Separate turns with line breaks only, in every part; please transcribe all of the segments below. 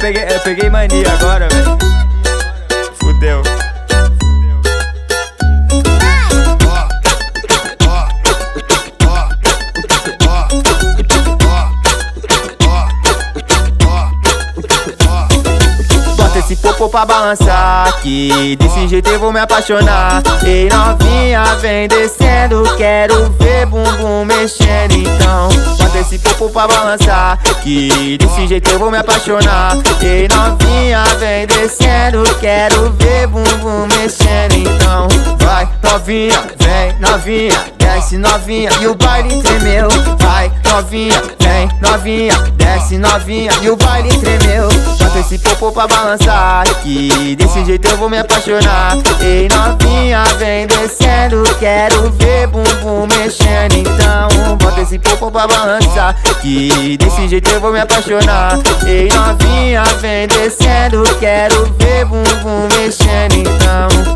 peguei mania agora, velho. Fudeu. Bota esse popô pra balançar, que desse jeito eu vou me apaixonar. Ei novinha, vem descendo, quero ver bumbum mexendo. Então bota esse popô pra balançar, que desse jeito eu vou me apaixonar. Ei novinha, vem descendo, quero ver bumbum mexendo. Então vai novinha, vem novinha, desce novinha e o baile tremeu. Vai novinha, vem novinha, desce novinha e o baile tremeu. Bota esse popô pra balançar, que desse jeito eu vou me apaixonar. Ei novinha, vem descendo, quero ver bumbum mexendo. Então bota esse popô pra balançar, que desse jeito eu vou me apaixonar. Ei novinha, vem descendo, quero ver bumbum mexendo. Então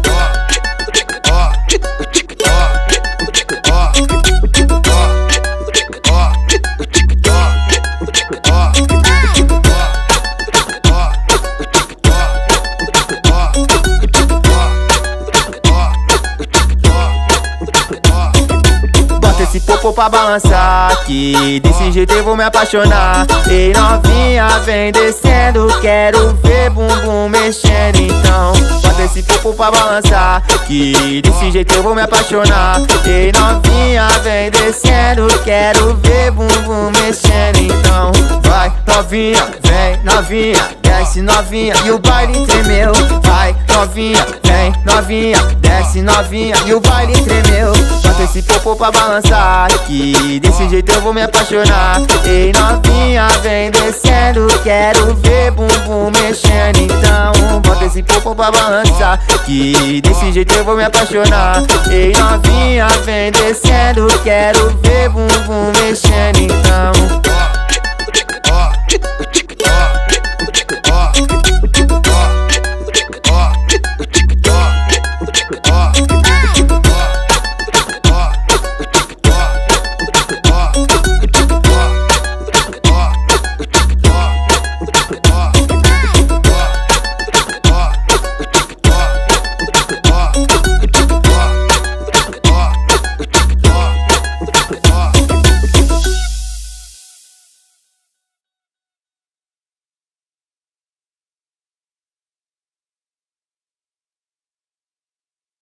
esse popô pra balançar, que desse jeito eu vou me apaixonar. Ei novinha, vem descendo, quero ver bumbum mexendo. Então bota esse popô pra balançar, que desse jeito eu vou me apaixonar. Ei novinha, vem descendo, quero ver bumbum mexendo. Então vai novinha, vem novinha, desce novinha e o baile tremeu. Vai novinha, vem novinha, desce novinha e o baile tremeu. Bota esse popô pra balançar, que desse jeito eu vou me apaixonar. Ei novinha, vem descendo, quero ver bumbum mexendo. Então bota esse popô pra balançar, que desse jeito eu vou me apaixonar. Ei novinha, vem descendo, quero ver bumbum mexendo.